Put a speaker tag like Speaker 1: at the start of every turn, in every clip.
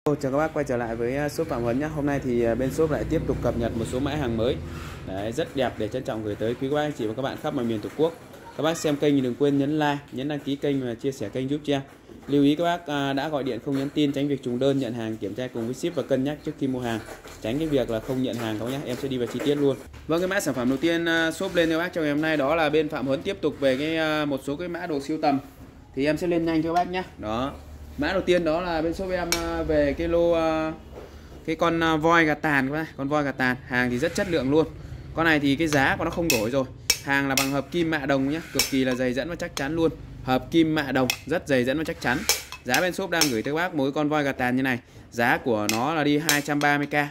Speaker 1: Chào các bác quay trở lại với shop Phạm Huấn nhé. Hôm nay thì bên shop lại tiếp tục cập nhật một số mã hàng mới. Đấy, rất đẹp để trân trọng gửi tới quý các bác anh chị và các bạn khắp mọi miền Tổ quốc. Các bác xem kênh thì đừng quên nhấn like, nhấn đăng ký kênh và chia sẻ kênh giúp cho em. Lưu ý các bác đã gọi điện không nhắn tin, tránh việc trùng đơn nhận hàng, kiểm tra cùng với ship và cân nhắc trước khi mua hàng. Tránh cái việc là không nhận hàng các bác nhé. Em sẽ đi vào chi tiết luôn. Vâng, cái mã sản phẩm đầu tiên shop lên cho các bác trong ngày hôm nay đó là bên Phạm Huấn tiếp tục về một số cái mã đồ siêu tầm. Thì em sẽ lên nhanh cho các bác nhé. Đó. Mã đầu tiên đó là bên shop em về cái lô cái con voi gà tàn các bác, con voi gà tàn, hàng thì rất chất lượng luôn. Con này thì cái giá của nó không đổi rồi. Hàng là bằng hợp kim mạ đồng nhé, cực kỳ là dày dẫn và chắc chắn luôn. Hợp kim mạ đồng, rất dày dẫn và chắc chắn. Giá bên shop đang gửi tới các bác mỗi con voi gà tàn như này. Giá của nó là đi 230k,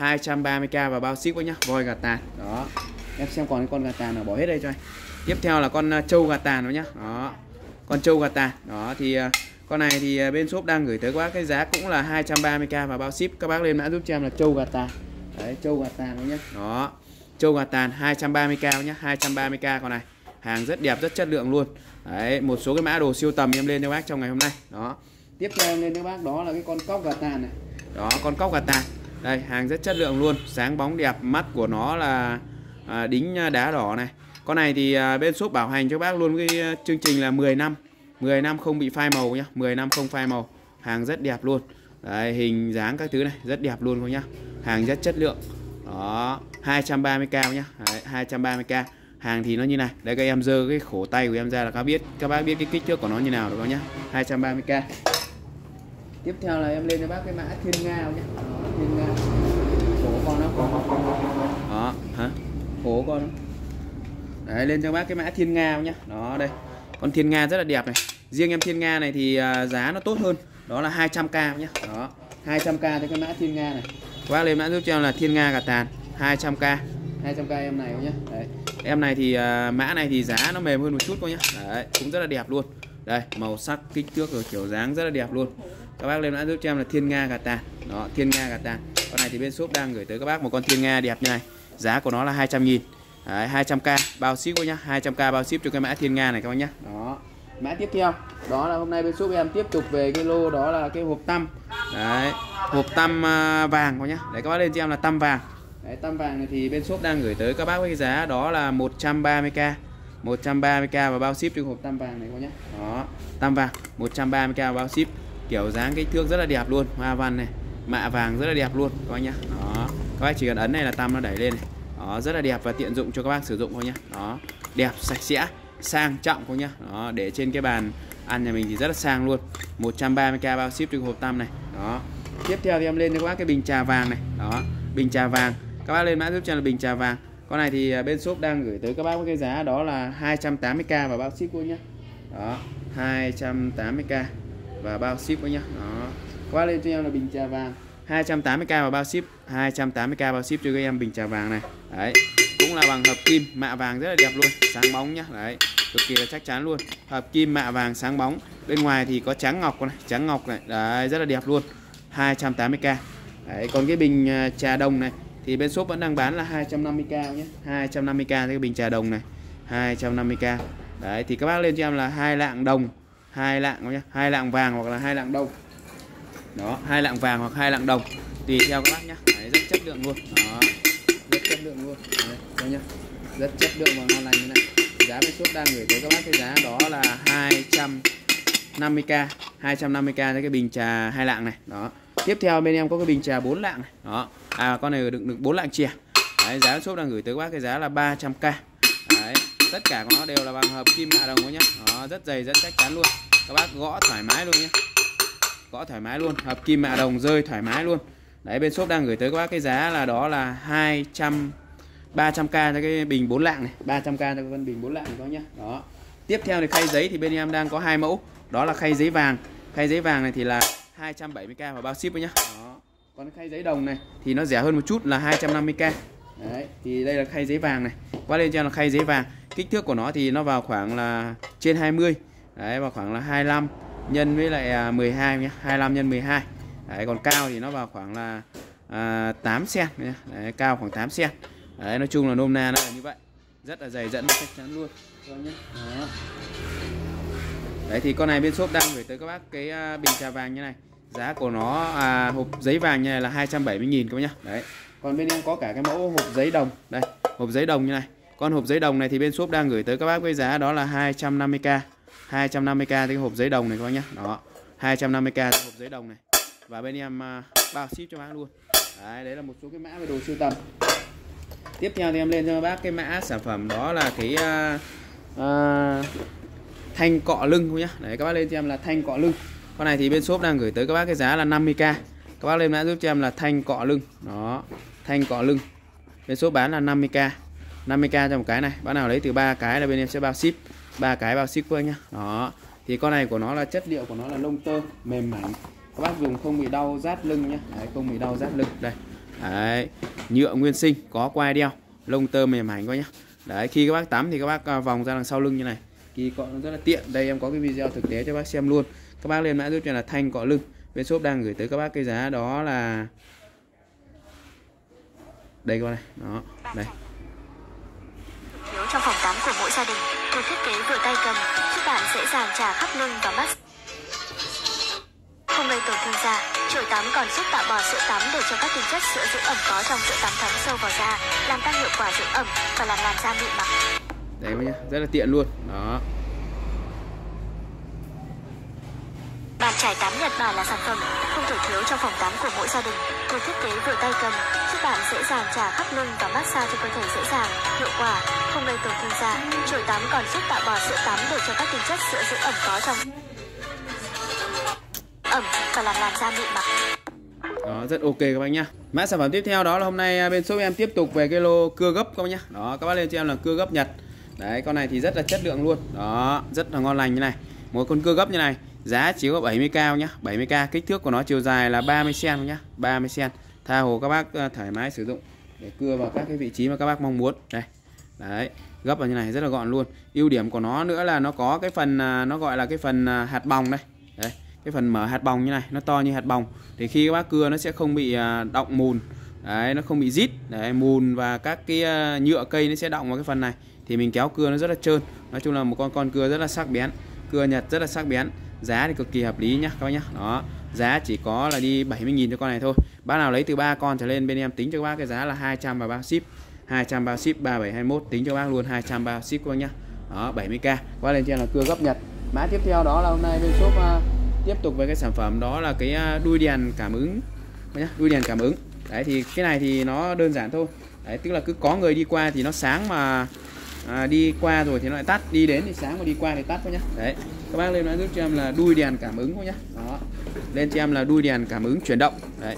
Speaker 1: 230k và bao ship quá nhá, voi gà tàn. Đó. Em xem còn cái con gà tàn nào bỏ hết đây cho anh. Tiếp theo là con trâu gà tàn đó nhá. Đó. Con trâu gà tàn. Đó thì con này thì bên shop đang gửi tới các bác cái giá cũng là 230k và bao ship. Các bác lên mã giúp cho em là trâu gà tàn. Đấy, trâu gà tàn đó nhá. Đó. Trâu gà tàn 230k nhá, 230k con này. Hàng rất đẹp, rất chất lượng luôn. Đấy, một số cái mã đồ siêu tầm em lên cho bác trong ngày hôm nay. Đó. Tiếp theo em lên cho bác đó là cái con cóc gà tàn này. Đó, con cóc gà tàn. Đây, hàng rất chất lượng luôn, sáng bóng đẹp, mắt của nó là đính đá đỏ này. Con này thì bên shop bảo hành cho bác luôn cái chương trình là 10 năm. 10 năm không bị phai màu nhá, 10 năm không phai màu. Hàng rất đẹp luôn. Đấy, hình dáng các thứ này rất đẹp luôn các nhá. Hàng rất chất lượng. Đó, 230k nhá. Đấy, 230k. Hàng thì nó như này. Đây các em giơ cái khổ tay của em ra là các bác biết cái kích thước của nó như nào được không nhá. 230k. Tiếp theo là em lên cho bác cái mã thiên nga nhá. Đó, thiên nga. Khổ con nó. Đó, hả? Khổ con nó. Đấy, lên cho bác cái mã thiên nga nhá. Đó đây. Con thiên nga rất là đẹp này. Riêng em thiên nga này thì giá nó tốt hơn. Đó là 200k nhá. Đó, 200k cho cái mã thiên nga này. Các bác lên mã giúp cho em là thiên nga gà tàn 200k. 200k em này nhá. Đấy. Em này thì mã này thì giá nó mềm hơn một chút cô nhá. Đấy, cũng rất là đẹp luôn. Đây, màu sắc, kích thước rồi kiểu dáng rất là đẹp luôn. Các bác lên mã giúp cho em là thiên nga gà tàn. Đó, thiên nga gà tàn. Con này thì bên shop đang gửi tới các bác một con thiên nga đẹp như này. Giá của nó là 200.000. Đấy, 200k bao ship cô nhá, 200k bao ship cho cái mã thiên nga này các bác nhá. Đó. Mã tiếp theo, đó là hôm nay bên shop em tiếp tục về cái lô đó là cái hộp tăm. Đấy, hộp tăm vàng các nhá. Đấy, các bác lên cho em là tăm vàng. Đấy, tăm vàng này thì bên shop đang gửi tới các bác với cái giá đó là 130k. 130k và bao ship cho hộp tăm vàng này các nhá. Đó, tăm vàng 130k và bao ship. Kiểu dáng kích thước rất là đẹp luôn, hoa văn này, mạ vàng rất là đẹp luôn các bác nhá. Đó. Các bác chỉ cần ấn này là tăm nó đẩy lên này. Đó, rất là đẹp và tiện dụng cho các bác sử dụng thôi nhá. Đó, đẹp, sạch sẽ, sang trọng thôi nhá. Đó, để trên cái bàn ăn nhà mình thì rất là sang luôn. 130k bao ship cho hộp tăm này. Đó. Tiếp theo thì em lên cho các bác cái bình trà vàng này. Đó, bình trà vàng. Các bác lên mã giúp cho là bình trà vàng. Con này thì bên shop đang gửi tới các bác với cái giá đó là 280k và bao ship luôn nhá. Đó, 280k và bao ship luôn nhá. Đó. Các bác lên cho em là bình trà vàng 280k và bao ship, 280k bao ship cho các em bình trà vàng này. Đấy, cũng là bằng hợp kim, mạ vàng rất là đẹp luôn, sáng bóng nhá. Đấy, cực kỳ là chắc chắn luôn. Hợp kim mạ vàng sáng bóng. Bên ngoài thì có trắng ngọc này, trắng ngọc này. Đấy, rất là đẹp luôn. 280k. Đấy, còn cái bình trà đồng này thì bên shop vẫn đang bán là 250k nhé. 250k cái bình trà đồng này. 250k. Đấy thì các bác lên cho em là 2 lạng đồng, 2 lạng nhé, 2 lạng vàng hoặc là 2 lạng đồng. Đó, 2 lạng vàng hoặc 2 lạng đồng tùy theo các bác nhá. Đấy, rất chất lượng luôn. Đó, rất chất lượng luôn. Đấy, nhá. Rất chất lượng và ngon lành như này. Giá bên shop đang gửi tới các bác cái giá đó là 250k, 250k cho cái bình trà 2 lạng này. Đó. Tiếp theo bên em có cái bình trà 4 lạng này. Đó. Con này đựng được 4 lạng chè. Đấy, giá shop đang gửi tới các bác cái giá là 300k. Đấy, tất cả của nó đều là bằng hợp kim mạ đồng nhá. Đó, rất dày, rất chắc chắn luôn. Các bác gõ thoải mái luôn nhé. Gõ thoải mái luôn, hợp kim mạ đồng rơi thoải mái luôn. Đấy, bên shop đang gửi tới các bác cái giá là đó là 300k cho cái bình 4 lạng này, 300k cho cái bình 4 lạng này các nhá. Đó. Tiếp theo thì khay giấy thì bên em đang có 2 mẫu, đó là khay giấy vàng. Khay giấy vàng này thì là 270k và bao ship nhá. Đó. Còn cái khay giấy đồng này thì nó rẻ hơn một chút là 250k. Đấy, thì đây là khay giấy vàng này. Qua lên cho là khay giấy vàng. Kích thước của nó thì nó vào khoảng là trên 20. Đấy, vào khoảng là 25 nhân với lại 12 nhé, 25 nhân 12. Đấy, còn cao thì nó vào khoảng là 8 cm nhé. Đấy, cao khoảng 8 cm. Đấy, nói chung là nôm na nó là như vậy. Rất là dày dẫn chắc chắn luôn. Đó. Đấy thì con này bên shop đang gửi tới các bác cái bình trà vàng như này. Giá của nó hộp giấy vàng như này là 270.000 các bác nhá. Đấy. Còn bên em có cả cái mẫu hộp giấy đồng. Đây, hộp giấy đồng như này. Con hộp giấy đồng này thì bên shop đang gửi tới các bác với giá đó là 250k. 250k cái hộp giấy đồng này các bác nhá. Đó, 250k cái hộp giấy đồng này. Và bên em bao ship cho bác luôn. Đấy là một số cái mã về đồ sưu tầm. Tiếp theo thì em lên cho các bác cái mã sản phẩm đó là cái thanh cọ lưng không nhá. Đấy, các bác lên cho em là thanh cọ lưng. Con này thì bên shop đang gửi tới các bác cái giá là 50k. Các bác lên mã giúp cho em là thanh cọ lưng. Đó, thanh cọ lưng. Bên shop bán là 50k. 50k cho một cái này. Bác nào lấy từ 3 cái là bên em sẽ bao ship. 3 cái bao ship qua nhá. Đó. Thì con này của nó là chất liệu của nó là lông tơ mềm mảnh. Các bác dùng không bị đau rát lưng nhá. Đấy, không bị đau rát lưng. Đây. Đấy, nhựa nguyên sinh, có quai đeo, lông tơ mềm mảnh coi nhá. Đấy, khi các bác tắm thì các bác vòng ra đằng sau lưng như này. Thì cọ nó rất là tiện. Đây em có cái video thực tế cho bác xem luôn. Các bác lên mã giúp cho là thanh cọ lưng. Bên shop đang gửi tới các bác cái giá đó là đây các bác này. Đó, đây.
Speaker 2: Thiếu trong phòng tắm của mỗi gia đình, được thiết kế vừa tay cầm, giúp bạn dễ dàng chà khắp lưng và mắt. Không gây tổn thương da, chổi tắm còn giúp tạo bò sữa tắm để cho các tinh chất sữa dưỡng ẩm có trong sữa tắm thấm sâu vào da, làm tăng hiệu quả dưỡng ẩm và làm làn da mịn màng.
Speaker 1: Đấy nhá, rất là tiện luôn. Đó.
Speaker 2: Bàn chải tắm Nhật Bản là sản phẩm không thể thiếu trong phòng tắm của mỗi gia đình, được thiết kế vừa tay cầm, giúp bạn dễ dàng chà khắp lưng và massage cho cơ thể dễ dàng, hiệu quả, không gây tổn thương da. Chổi tắm còn giúp tạo bò sữa tắm để cho các tinh chất sữa dưỡng ẩm có trong ẩm và làm làn da mịn màng.
Speaker 1: Đó, rất ok các bác nhá. Mã sản phẩm tiếp theo đó là hôm nay bên shop em tiếp tục về cái lô cưa gấp các bác nhá. Đó, các bác lên cho em là cưa gấp Nhật. Đấy, con này thì rất là chất lượng luôn. Đó, rất là ngon lành như này. Một con cưa gấp như này, giá chỉ có 70k nhá. 70k, kích thước của nó chiều dài là 30 cm nhá, 30 cm. Tha hồ các bác thoải mái sử dụng để cưa vào các cái vị trí mà các bác mong muốn. Đây. Đấy, gấp vào như này rất là gọn luôn. Ưu điểm của nó nữa là nó có cái phần nó gọi là cái phần hạt bòng đây. Đấy, cái phần mở hạt bòng như này, nó to như hạt bòng. Thì khi các bác cưa nó sẽ không bị đọng mùn. Đấy, nó không bị rít. Đấy, mùn và các cái nhựa cây nó sẽ đọng vào cái phần này. Thì mình kéo cưa nó rất là trơn. Nói chung là một con cưa rất là sắc bén. Cưa Nhật rất là sắc bén. Giá thì cực kỳ hợp lý nhá các bác nhá. Đó, giá chỉ có là đi 70.000 cho con này thôi. Bác nào lấy từ 3 con trở lên bên em tính cho các bác cái giá là 200 và bao ship. 200 bao ship 3721 tính cho bác luôn 200 bao ship các bác nhá. Đó, 70k. Qua lên trên là cưa gấp Nhật. Mã tiếp theo đó là hôm nay bên shop tiếp tục với cái sản phẩm đó là cái đuôi đèn cảm ứng nhá, đuôi đèn cảm ứng. Đấy thì cái này thì nó đơn giản thôi. Đấy, tức là cứ có người đi qua thì nó sáng mà đi qua rồi thì nó lại tắt, đi đến thì sáng mà đi qua thì tắt thôi nhá. Đấy, các bác lên nói giúp cho em là đuôi đèn cảm ứng thôi nhá. Đó, lên cho em là đuôi đèn cảm ứng chuyển động. Đấy,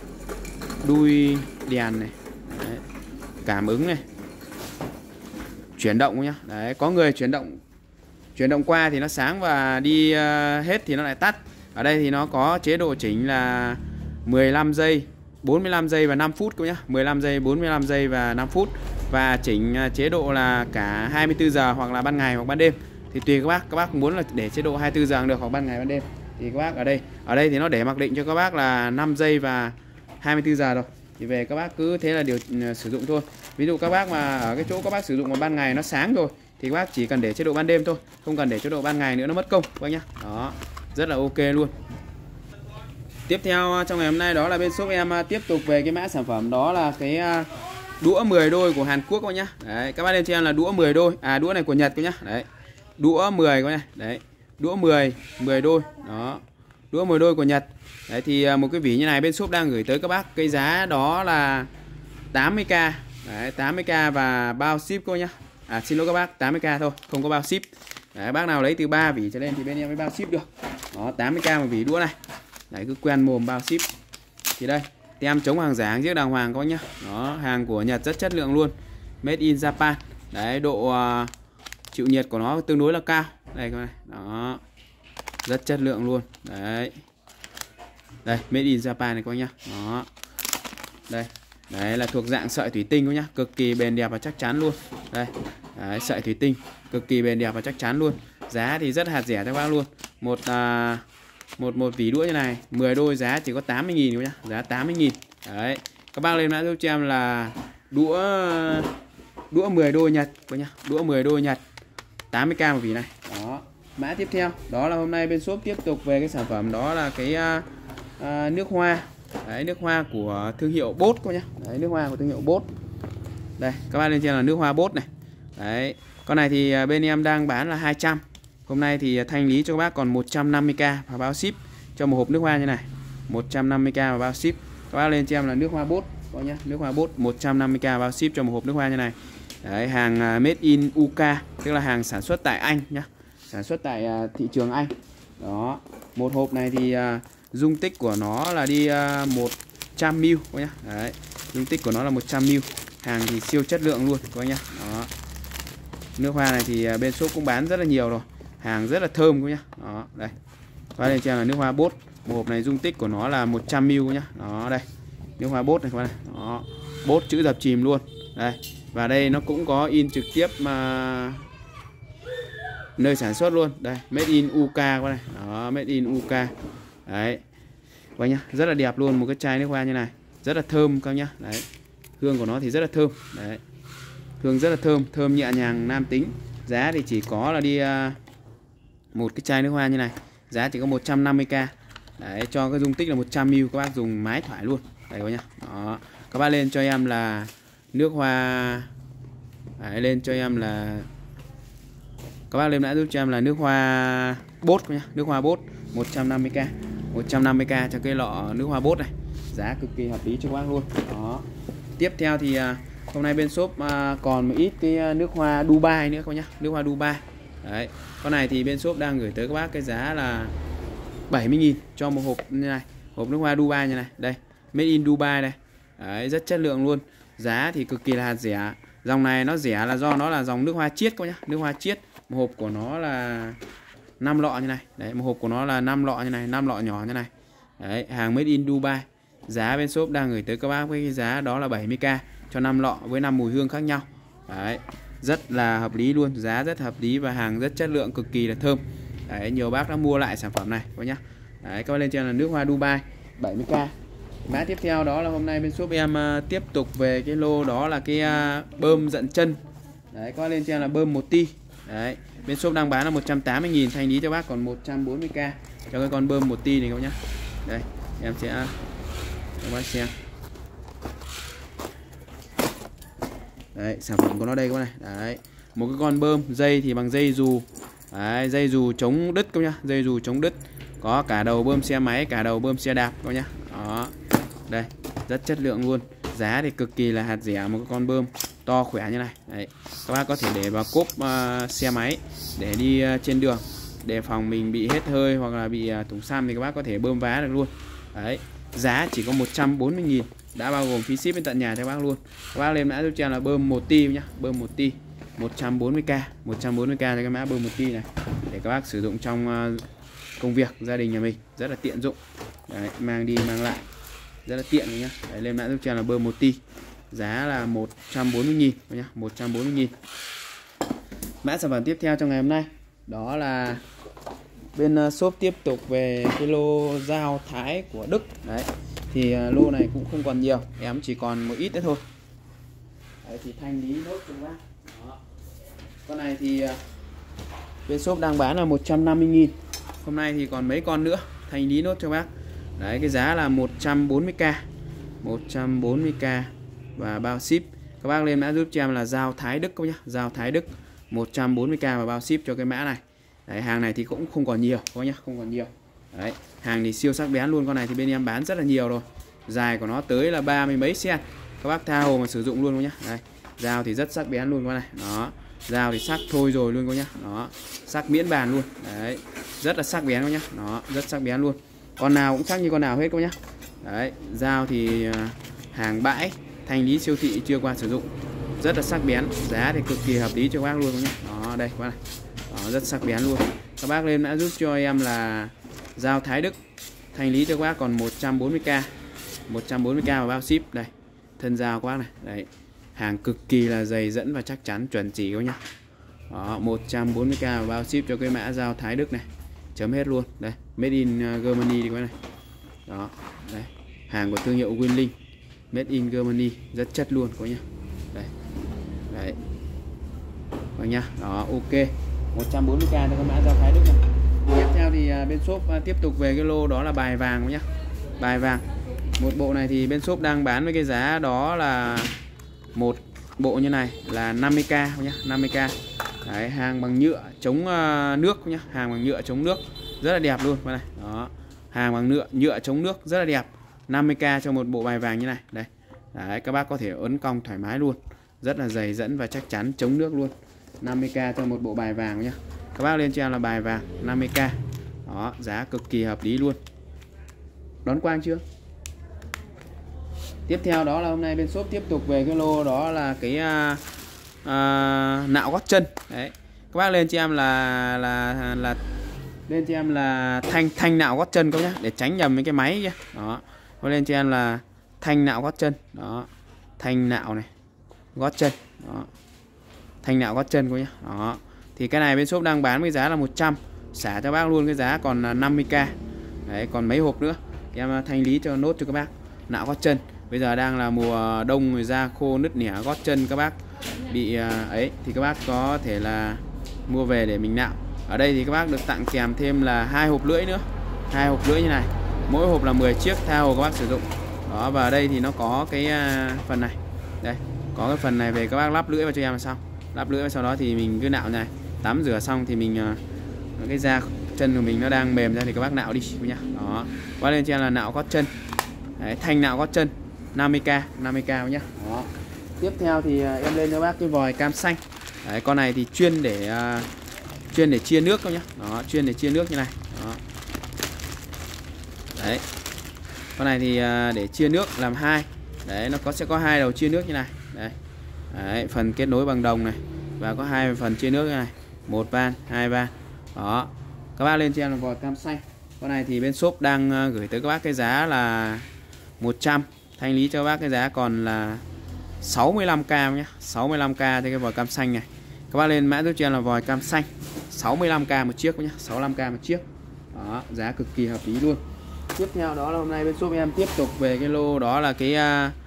Speaker 1: đuôi đèn này. Đấy, cảm ứng này, chuyển động nhá. Đấy, có người chuyển động qua thì nó sáng và đi hết thì nó lại tắt. Ở đây thì nó có chế độ chỉnh là 15 giây, 45 giây và 5 phút các nhá. 15 giây, 45 giây và 5 phút. Và chỉnh chế độ là cả 24 giờ hoặc là ban ngày hoặc ban đêm. Thì tùy các bác muốn là để chế độ 24 giờ được hoặc ban ngày ban đêm. Thì các bác ở đây thì nó để mặc định cho các bác là 5 giây và 24 giờ rồi. Thì về các bác cứ thế là sử dụng thôi. Ví dụ các bác mà ở cái chỗ các bác sử dụng vào ban ngày nó sáng rồi thì các bác chỉ cần để chế độ ban đêm thôi, không cần để chế độ ban ngày nữa, nó mất công các bác nhá. Đó, rất là ok luôn. Tiếp theo trong ngày hôm nay đó là bên shop em tiếp tục về cái mã sản phẩm đó là cái đũa 10 đôi của Hàn Quốc các bác nhá. Đấy, các bác lên cho em là đũa 10 đôi. Đũa này của Nhật các nhá. Đấy. Đũa 10 các nhá. Đấy. Đũa 10 đôi. Đó. Đũa 10 đôi của Nhật. Đấy thì một cái vỉ như này bên shop đang gửi tới các bác cái giá đó là 80k. Đấy, 80k và bao ship cô nhá. Xin lỗi các bác, 80k thôi, không có bao ship. Đấy, bác nào lấy từ 3 vỉ trở lên thì bên em mới bao ship được. Đó, 80k một vỉ đũa này. Đấy, cứ quen mồm bao ship. Thì đây, tem chống hàng giả, hàng giết đàng hoàng các bác nhá. Đó, hàng của Nhật rất chất lượng luôn. Made in Japan. Đấy, độ chịu nhiệt của nó tương đối là cao. Đây các bạn này. Đó. Rất chất lượng luôn. Đấy. Đây, Made in Japan này các bác nhá. Đó. Đây. Đấy là thuộc dạng sợi thủy tinh các nhá, cực kỳ bền đẹp và chắc chắn luôn. Đây. Đấy, sợi thủy tinh cực kỳ bền đẹp và chắc chắn luôn. Giá thì rất hạt rẻ cho các bác luôn. Một vỉ đũa như này, 10 đôi giá chỉ có 80.000 nhá, giá 80.000. Đấy. Các bác lên mã giúp cho em là đũa 10 đôi Nhật các nhá, đũa 10 đôi Nhật. 80k một vỉ này. Đó. Mã tiếp theo, đó là hôm nay bên shop tiếp tục về cái sản phẩm đó là cái nước hoa. Đấy, nước hoa của thương hiệu Bốt các nhá. Đấy, nước hoa của thương hiệu Bốt. Đây, các bác lên trên là nước hoa Bốt này. Đấy, con này thì bên em đang bán là 200. Hôm nay thì thanh lý cho các bác còn 150k và bao ship cho một hộp nước hoa như này. 150k và bao ship. Các bác lên cho em là nước hoa Bốt các nhá, nước hoa Bốt 150k bao ship cho một hộp nước hoa như này. Đấy, hàng made in UK, tức là hàng sản xuất tại Anh nhá. Sản xuất tại thị trường Anh. Đó, một hộp này thì dung tích của nó là đi 100ml các nhá. Đấy, dung tích của nó là 100ml. Hàng thì siêu chất lượng luôn các nhá. Đó. Nước hoa này thì bên shop cũng bán rất là nhiều rồi. Hàng rất là thơm các nhá. Đó, đây. Và lên trên là nước hoa Bốt. Một hộp này dung tích của nó là 100ml nhá. Đó, đây. Nước hoa Bốt này các bạn này. Đó. Bốt chữ dập chìm luôn. Đây. Và đây nó cũng có in trực tiếp mà nơi sản xuất luôn. Đây, made in UK các bạn này. Đó, made in UK. Đấy. Vậy nhá, rất là đẹp luôn, một cái chai nước hoa như này. Rất là thơm các nhá. Đấy. Hương của nó thì rất là thơm. Đấy. Hương rất là thơm, thơm nhẹ nhàng nam tính. Giá thì chỉ có là đi một cái chai nước hoa như này. Giá chỉ có 150k. Đấy, cho cái dung tích là 100ml, các bác dùng mái thoại luôn. Đây các nhá. Đó. Các bác lên cho em là nước hoa. Đấy, lên cho em là các bác lên đã giúp cho em là nước hoa Bốt nhá, nước hoa Bốt 150k. 150k cho cái lọ nước hoa Bốt này. Giá cực kỳ hợp lý cho các bác luôn. Đó. Tiếp theo thì hôm nay bên shop còn một ít cái nước hoa Dubai nữa các bác nhá, nước hoa Dubai. Đấy. Con này thì bên shop đang gửi tới các bác cái giá là 70.000 cho một hộp như này, hộp nước hoa Dubai như này. Đây, made in Dubai đây. Đấy, rất chất lượng luôn. Giá thì cực kỳ là rẻ. Dòng này nó rẻ là do nó là dòng nước hoa chiết các bác nhá, nước hoa chiết. Một hộp của nó là 5 lọ như này. Đấy, một hộp của nó là 5 lọ như này, 5 lọ nhỏ như này. Đấy, hàng made in Dubai. Giá bên shop đang gửi tới các bác với cái giá đó là 70k cho 5 lọ với 5 mùi hương khác nhau. Đấy, rất là hợp lý luôn, giá rất hợp lý và hàng rất chất lượng, cực kỳ là thơm. Đấy, nhiều bác đã mua lại sản phẩm này các bác nhá. Đấy, các bác lên trên là nước hoa Dubai 70k. Mã tiếp theo đó là hôm nay bên shop em tiếp tục về cái lô đó là cái bơm dận chân. Đấy, các bác lên trên là bơm 1 ti. Đấy, bên shop đang bán là 180.000, thanh lý cho bác còn 140k cho cái con bơm 1 ti này các bác nhá. Đây, em sẽ các bác xem. Đấy, sản phẩm của nó đây các bác này. Đấy, một cái con bơm, dây thì bằng dây dù. Đấy, dây dù chống đứt các bác nhá, dây dù chống đứt. Có cả đầu bơm xe máy, cả đầu bơm xe đạp các bác nhá. Đó. Đây, rất chất lượng luôn. Giá thì cực kỳ là hạt rẻ, một cái con bơm to khỏe như này. Đấy, các bác có thể để vào cốp xe máy để đi trên đường, để phòng mình bị hết hơi hoặc là bị thủng xăm thì các bác có thể bơm vá được luôn. Đấy, giá chỉ có 140.000, đã bao gồm phí ship đến tận nhà cho các bác luôn. Các bác lên mã giúp cho em là bơm 1 ti nhá, bơm 1 ti 140k, 140k cho cái mã bơm 1 ti này để các bác sử dụng trong công việc gia đình nhà mình, rất là tiện dụng. Đấy, mang đi mang lại rất là tiện nhá. Đấy, lên mã giúp cho em là bơm 1 ti. Giá là 140.000 nhá, 140.000. Mã sản phẩm tiếp theo trong ngày hôm nay đó là bên shop tiếp tục về cái lô dao thái của Đức. Đấy, thì lô này cũng không còn nhiều, em chỉ còn một ít nữa thôi. Đấy, thì thanh lý nốt cho bác. Đó. Con này thì bên shop đang bán là 150.000. Hôm nay thì còn mấy con nữa, thanh lý nốt cho bác. Đấy, cái giá là 140k, 140k và bao ship. Các bác lên mã giúp cho em là dao thái Đức các bác nhá, dao thái Đức 140k và bao ship cho cái mã này. Đấy, hàng này thì cũng không còn nhiều các bác nhá, không còn nhiều. Đấy, hàng thì siêu sắc bén luôn. Con này thì bên em bán rất là nhiều rồi, dài của nó tới là 30 mấy cm. Các bác tha hồ mà sử dụng luôn các nhá. Đây, dao thì rất sắc bén luôn các này. Đó, dao thì sắc thôi rồi luôn các nhá. Đó, sắc miễn bàn luôn. Đấy, rất là sắc bén các nhá. Đó, rất sắc bén luôn. Con nào cũng sắc như con nào hết các nhá. Đấy, dao thì hàng bãi, thanh lý siêu thị chưa qua sử dụng, rất là sắc bén. Giá thì cực kỳ hợp lý cho các bác luôn các nhá. Đó, đây các bác này. Đó, rất sắc bén luôn. Các bác lên đã giúp cho em là dao thái Đức, thanh lý cho các bác còn 140k, 140k và bao ship. Đây, thân dao các bác này. Đấy, hàng cực kỳ là dày dẫn và chắc chắn, chuẩn chỉ các nhá. Đó, 140k và bao ship cho cái mã dao thái Đức này. Chấm hết luôn. Đây, made in Germany đi các bác này. Đó, đây, hàng của thương hiệu Winling, made in Germany, rất chất luôn các nhá. Đây, đấy, các nhá. Đó, ok, 140k cho cái mã dao thái Đức này. Tiếp theo thì bên shop tiếp tục về cái lô đó là bài vàng nhá. bài vàng. Một bộ này thì bên shop đang bán với cái giá đó là một bộ như này là 50k nhá, 50k. Đấy, hàng bằng nhựa chống nước nhá, hàng bằng nhựa chống nước rất là đẹp luôn này. Đó, hàng bằng nhựa chống nước rất là đẹp. 50k cho một bộ bài vàng như này. Đây. Đấy, các bác có thể ấn cong thoải mái luôn. Rất là dày dẫn và chắc chắn chống nước luôn. 50k cho một bộ bài vàng nhá. Các bác lên cho em là bài vàng 50k. Đó, giá cực kỳ hợp lý luôn. Đón quang chưa? Tiếp theo đó là hôm nay bên shop tiếp tục về cái lô đó là cái nạo gót chân. Đấy. Các bác lên cho em là lên cho em là thanh nạo gót chân các nhá, để tránh nhầm với cái máy kia. Đó. Có lên cho em là thanh nạo gót chân. Đó. Thanh nạo này, gót chân. Đó. Thanh nạo gót chân các nhá. Đó. Thì cái này bên shop đang bán với giá là 100, xả cho bác luôn cái giá còn là 50k. Đấy, còn mấy hộp nữa em thanh lý cho nốt cho các bác. Nạo gót chân. Bây giờ đang là mùa đông rồi, da khô nứt nẻ gót chân các bác bị ấy thì các bác có thể là mua về để mình nạo. Ở đây thì các bác được tặng kèm thêm là 2 hộp lưỡi nữa. 2 hộp lưỡi như này. Mỗi hộp là 10 chiếc tha hồ các bác sử dụng. Đó, và ở đây thì nó có cái phần này. Đây, có cái phần này về các bác lắp lưỡi vào cho em là xong. Lắp lưỡi vào sau đó thì mình cứ nạo này. Tắm rửa xong thì mình cái da chân của mình nó đang mềm ra thì các bác nạo đi nhá. Đó. Qua lên cho em là nạo gót chân. Đấy, thanh nạo gót chân 50k nhá. Đó. Tiếp theo thì em lên cho bác cái vòi cam xanh. Đấy, con này thì chuyên để chia nước các nhá. Đó, chuyên để chia nước như này. Đó. Đấy. Con này thì để chia nước làm hai. Đấy, nó sẽ có 2 đầu chia nước như này. Đấy. Đấy, phần kết nối bằng đồng này và có 2 phần chia nước như này. 1 van, 2 van. Đó. Các bác lên cho em là vòi cam xanh. Con này thì bên shop đang gửi tới các bác cái giá là 100, thanh lý cho bác cái giá còn là 65k nhé. 65k cho cái vòi cam xanh này. Các bác lên mã giúp cho em là vòi cam xanh 65k một chiếc nhé, 65k một chiếc. Đó, giá cực kỳ hợp lý luôn. Tiếp theo đó là hôm nay bên shop em tiếp tục về cái lô đó là cái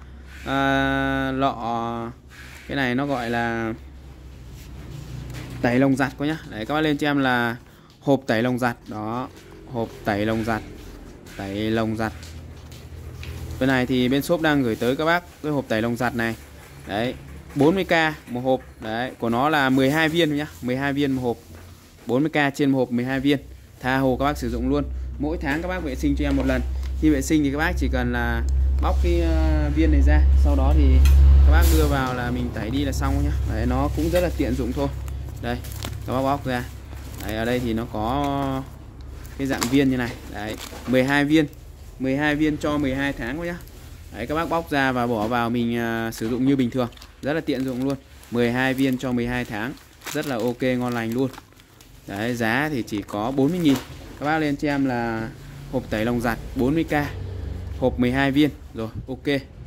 Speaker 1: lọ, cái này nó gọi là tẩy lông giặt quá nhá. Đấy, các bác lên cho em là hộp tẩy lông giặt. Đó, hộp tẩy lông giặt. Tẩy lông giặt. Bên này thì bên shop đang gửi tới các bác cái hộp tẩy lông giặt này. Đấy, 40k một hộp. Đấy, của nó là 12 viên nhá, 12 viên một hộp. 40k trên một hộp 12 viên. Tha hồ các bác sử dụng luôn. Mỗi tháng các bác vệ sinh cho em một lần. Khi vệ sinh thì các bác chỉ cần là bóc cái viên này ra, sau đó thì các bác đưa vào là mình tẩy đi là xong nhá. Đấy, nó cũng rất là tiện dụng thôi. Đây, các bác bóc ra. Đấy, ở đây thì nó có cái dạng viên như này. Đấy, 12 viên. 12 viên cho 12 tháng nhá. Đấy, các bác bóc ra và bỏ vào mình sử dụng như bình thường. Rất là tiện dụng luôn. 12 viên cho 12 tháng. Rất là ok, ngon lành luôn. Đấy, giá thì chỉ có 40.000. Các bác lên cho em là hộp tẩy lông giặt 40k. Hộp 12 viên. Rồi, ok.